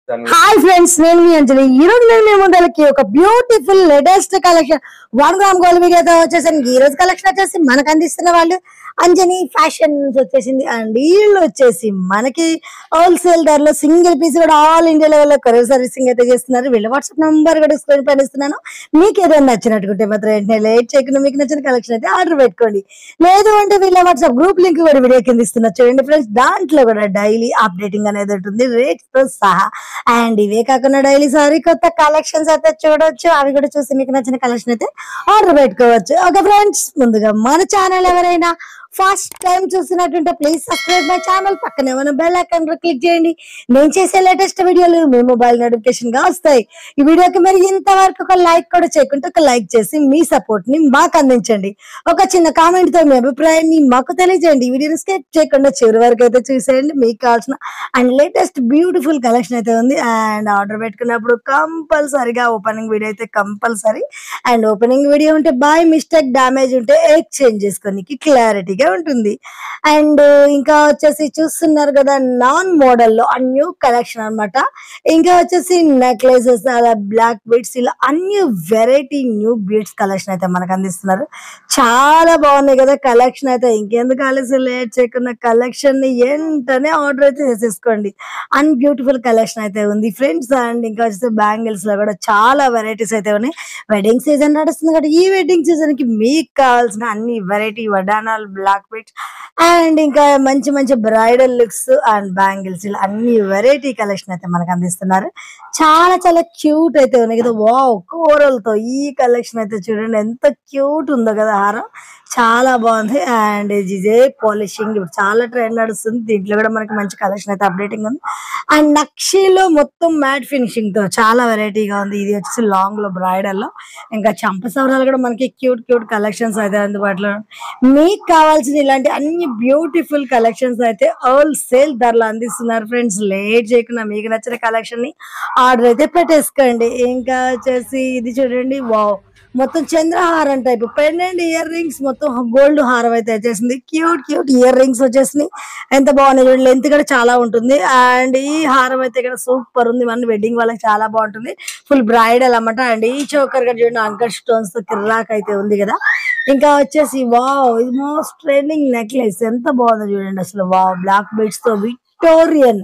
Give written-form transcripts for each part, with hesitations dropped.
Hi friends, నేను మీ అంజలి. ఈ రోజు నేను మీ ముందరికి ఒక beautiful latest collection 1 gram gold మీడియాతో వచ్చేసాను. ఈ రోజు కలెక్షన్ వచ్చేసి మనకు అందిస్తున్న వాళ్ళు అంజని ఫ్యాషన్స్ వచ్చేసింది. అండ్ వీళ్ళు వచ్చేసి మనకి హోల్సేల్ ధరలో సింగిల్ పీస్ కూడా ఆల్ ఇండియా లెవెల్లో కొరియర్ సర్వీసింగ్ అయితే చేస్తున్నారు. వీళ్ళ వాట్సాప్ నంబర్ కూడా స్క్రీన్ పైన ఇస్తున్నాను. మీకు ఏదైనా నచ్చినట్టుకుంటే మాత్రం వెంటనే లేట్ చేయకుండా మీకు నచ్చిన కలెక్షన్ అయితే ఆర్డర్ పెట్టుకోండి. లేదు అంటే వీళ్ళ వాట్సాప్ గ్రూప్ లింక్ కూడా వీడియో కింద ఇస్తున్నారు చూడండి ఫ్రెండ్స్. దాంట్లో కూడా డైలీ అప్డేటింగ్ అనేది ఉంటుంది రేట్స్ తో సహా. అండ్ ఇవే కాకుండా డైలీ సారీ కొత్త కలెక్షన్స్ అయితే చూడొచ్చు. అవి కూడా చూసి మీకు నచ్చిన కలెక్షన్ అయితే ఆర్డర్ పెట్టుకోవచ్చు. ఓకే ఫ్రెండ్స్, ముందుగా మన ఛానల్ ఎవరైనా ఫస్ట్ టైం చూసినట్టుంటే ప్లీజ్ సబ్స్క్రైబ్ మై ఛానల్. పక్కనే ఉన్న బెల్ ఐకాన్ క్లిక్ చేయండి. నేను చేసే లేటెస్ట్ వీడియోలు మీ మొబైల్ నోటిఫికేషన్ గా వస్తాయి. ఈ వీడియోకి మీరు ఇంతవరకు ఒక లైక్ కూడా చేయకుంటే ఒక లైక్ చేసి మీ సపోర్ట్ ని మాకు అందించండి. ఒక చిన్న కామెంట్ తో మీ అభిప్రాయాన్ని మాకు తెలియజేయండి. ఈ వీడియోని స్కిప్ చేయకుండా చివరి వరకు అయితే చూసేయండి. మీకు కావాల్సిన అండ్ లేటెస్ట్ బ్యూటిఫుల్ కలెక్షన్ అయితే ఉంది. అండ్ ఆర్డర్ పెట్టుకున్నప్పుడు కంపల్సరీగా ఓపెనింగ్ వీడియో అయితే కంపల్సరీ. అండ్ ఓపెనింగ్ వీడియో ఉంటే బై మిస్టేక్ డ్యామేజ్ ఉంటే ఎక్స్చేంజ్ చేసుకోనికి క్లారిటీగా ఉంటుంది. అండ్ ఇంకా వచ్చేసి చూస్తున్నారు కదా, నాన్ మోడల్ లో న్యూ కలెక్షన్ అన్నమాట. ఇంకా వచ్చేసి నెక్లెసెస్, అలా బ్లాక్ బీడ్స్, ఇలా అన్ని వెరైటీ న్యూ బీడ్స్ కలెక్షన్ అయితే మనకు అందిస్తున్నారు. చాలా బాగున్నాయి కదా కలెక్షన్ అయితే. ఇంకెందుకు ఆలస్యం, లేట్ చేయకుండా కలెక్షన్ ని వెంటనే ఆర్డర్ అయితే చేసేసుకోండి. అండ్ బ్యూటిఫుల్ కలెక్షన్ అయితే ఉంది ఫ్రెండ్స్. అండ్ ఇంకా వచ్చేసి బ్యాంగిల్స్ లో కూడా చాలా వెరైటీస్ అయితే ఉన్నాయి. వెడ్డింగ్ సీజన్ నడుస్తుంది కదా, ఈ వెడ్డింగ్ సీజన్ కి మీకు కావాల్సిన అన్ని వెరైటీ వడానాలు, బ్లాక్ బీడ్స్ అండ్ ఇంకా మంచి మంచి బ్రైడల్ లుక్స్ అండ్ బ్యాంగిల్స్, ఇలా అన్ని వెరైటీ కలెక్షన్ అయితే మనకు అందిస్తున్నారు. చాలా చాలా క్యూట్ అయితే ఉన్నాయి కదా. వావ్, కూరలతో ఈ కలెక్షన్ అయితే చూడండి ఎంత క్యూట్ ఉందో కదా హారం. చాలా బాగుంది. అండ్ ఇదే పాలిషింగ్ ఇప్పుడు చాలా ట్రెండ్ నడుస్తుంది. దీంట్లో కూడా మనకి మంచి కలెక్షన్ అయితే అప్డేటింగ్ ఉంది. అండ్ నక్షీలో మొత్తం మ్యాట్ ఫినిషింగ్ తో చాలా వెరైటీగా ఉంది. ఇది వచ్చేసి లాంగ్ లో బ్రైడల్ లో. ఇంకా చంప సవరాలు కూడా మనకి క్యూట్ క్యూట్ కలెక్షన్స్ అయితే అందుబాటులో. మీకు కావాల్సిన ఇలాంటి అన్ని బ్యూటిఫుల్ కలెక్షన్స్ అయితే హోల్సేల్ ధరలో అందిస్తున్నారు ఫ్రెండ్స్. లేట్ చేయకుండా మీకు నచ్చిన కలెక్షన్ ని ఆర్డర్ అయితే పెట్టేసుకోండి. ఇంకా వచ్చేసి ఇది చూడండి, వావ్, మొత్తం చంద్రహారం టైప్ పెండెంట్ ఇయర్ రింగ్స్, మొత్తం గోల్డ్ హారం అయితే వచ్చేసింది. క్యూట్ క్యూట్ ఇయర్ రింగ్స్ వచ్చేసినాయి. ఎంత బాగున్నాయి చూడండి. లెంత్ కూడా చాలా ఉంటుంది. అండ్ ఈ హారం అయితే ఇక్కడ సూపర్ ఉంది. మన వెడ్డింగ్ వాళ్ళకి చాలా బాగుంటుంది. ఫుల్ బ్రైడల్ అన్నమాట. అండ్ ఈ చోకర్ కూడా చూడండి, అంకర్ స్టోన్స్ తో కిర్రాక్ అయితే ఉంది కదా. ఇంకా వచ్చేసి వావ్, ఇది మోస్ట్ ట్రెండింగ్ నెక్లెస్ ఎంత బాగుందో చూడండి అసలు. వావ్, బ్లాక్ బీడ్స్ తో విక్టోరియన్.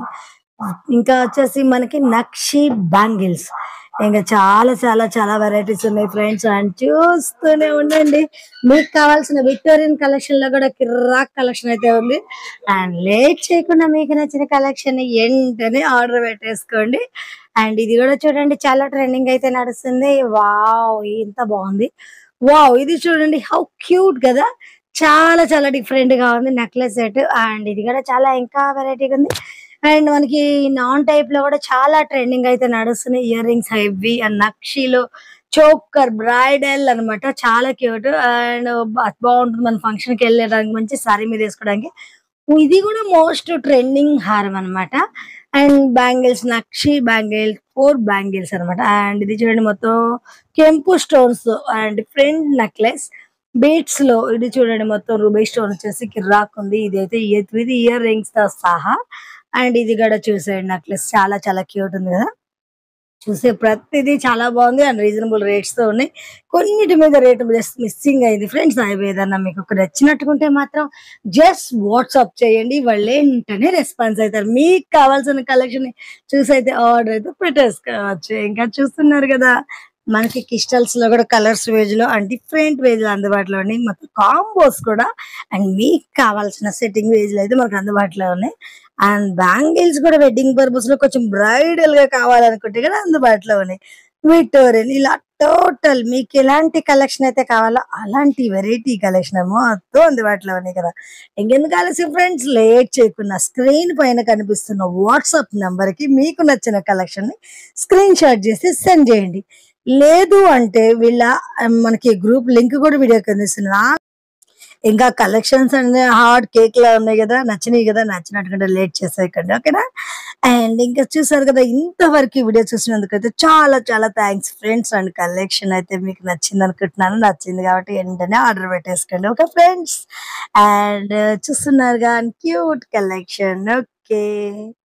ఇంకా వచ్చేసి మనకి నక్షి బ్యాంగిల్స్. ఇంకా చాలా చాలా చాలా వెరైటీస్ ఉన్నాయి ఫ్రెండ్స్. అండ్ చూస్తూనే ఉండండి. మీకు కావాల్సిన విక్టోరియన్ కలెక్షన్ లో కూడా కిర్రాక్ కలెక్షన్ అయితే ఉంది. అండ్ లేట్ చేయకుండా మీకు నచ్చిన కలెక్షన్ వెంటనే ఆర్డర్ పెట్టేసుకోండి. అండ్ ఇది కూడా చూడండి, చాలా ట్రెండింగ్ అయితే నడుస్తుంది. వావ్, ఎంత బాగుంది. వావ్, ఇది చూడండి, హౌ క్యూట్ కదా. చాలా చాలా డిఫరెంట్ గా ఉంది నెక్లెస్ సెట్. అండ్ ఇది కూడా చాలా ఇంకా వెరైటీగా ఉంది. అండ్ మనకి నాన్ టైప్ లో కూడా చాలా ట్రెండింగ్ అయితే నడుస్తున్నాయి. ఇయర్ రింగ్స్ హెవీ అండ్ నక్షిలో చోకర్ బ్రైడల్ అన్నమాట. చాలా క్యూట్ అండ్ బాగుంటుంది. మన ఫంక్షన్ కి వెళ్ళడానికి మంచి సారీ మీద వేసుకోవడానికి. ఇది కూడా మోస్ట్ ట్రెండింగ్ హారం అన్నమాట. అండ్ బ్యాంగిల్స్, నక్షి బ్యాంగిల్, 4 బ్యాంగిల్స్ అన్నమాట. అండ్ ఇది చూడండి, మొత్తం కెంపు stones and different necklace beads లో. ఇది చూడండి, మొత్తం రూబీ స్టోన్ వచ్చేసి కిర్రాక్ ఉంది. ఇది అయితే ఇది ఇయర్ రింగ్స్ తో సహా. అండ్ ఇది కూడా చూసేయండి, నెక్లెస్ చాలా చాలా క్యూట్ ఉంది కదా. చూసే ప్రతిదీ చాలా బాగుంది. అండ్ రీజనబుల్ రేట్స్ తో ఉన్నాయి. కొన్నిటి మీద రేట్ జస్ట్ మిస్సింగ్ అయింది ఫ్రెండ్స్. అవి ఏదన్నా మీకు నచ్చినట్టుకుంటే మాత్రం జస్ట్ వాట్సాప్ చేయండి, వాళ్ళు వెంటనే రెస్పాన్స్ అవుతారు. మీకు కావాల్సిన కలెక్షన్ చూసి అయితే ఆర్డర్ అయితే పెట్టేసుకోవచ్చు. ఇంకా చూస్తున్నారు కదా, మనకి క్రిస్టల్స్ లో కూడా కలర్స్ వేజ్ లో అండ్ డిఫరెంట్ వేజ్ లో అందుబాటులో ఉన్నాయి. మొత్తం కాంబోస్ కూడా అండ్ మీకు కావాల్సిన సెట్టింగ్ వేజ్ లో అయితే మనకు అందుబాటులో ఉన్నాయి. అండ్ బ్యాంగిల్స్ కూడా వెడ్డింగ్ పర్పస్ లో కొంచెం బ్రైడల్ గా కావాలనుకుంటే కూడా అందుబాటులో ఉన్నాయి. విక్టోరియన్, ఇలా టోటల్ మీకు ఎలాంటి కలెక్షన్ అయితే కావాలో అలాంటి వెరైటీ కలెక్షన్ మొత్తం అందుబాటులో ఉన్నాయి కదా. ఇంకెందుకు ఆలస్యం ఫ్రెండ్స్, లేట్ చేయకుండా స్క్రీన్ పైన కనిపిస్తున్న వాట్సాప్ నంబర్ కి మీకు నచ్చిన కలెక్షన్ ని స్క్రీన్ షాట్ చేసి సెండ్ చేయండి. లేదు అంటే వీళ్ళ మనకి గ్రూప్ లింక్ కూడా వీడియో కనిపిస్తున్నా. ఇంకా కలెక్షన్స్ అనే హాట్ కేక్ లా ఉన్నాయి కదా, నచ్చినాయి కదా. నచ్చినట్టుగా లేట్ చేసేయకండి, ఓకేనా. అండ్ ఇంకా చూసారు కదా, ఇంతవరకు వీడియో చూసినందుకు అయితే చాలా చాలా థ్యాంక్స్ ఫ్రెండ్స్. అండ్ కలెక్షన్ అయితే మీకు నచ్చింది అనుకుంటున్నాను. నచ్చింది కాబట్టి వెంటనే ఆర్డర్ పెట్టేసుకోండి, ఓకే ఫ్రెండ్స్. అండ్ చూస్తున్నారుగా క్యూట్ కలెక్షన్, ఓకే.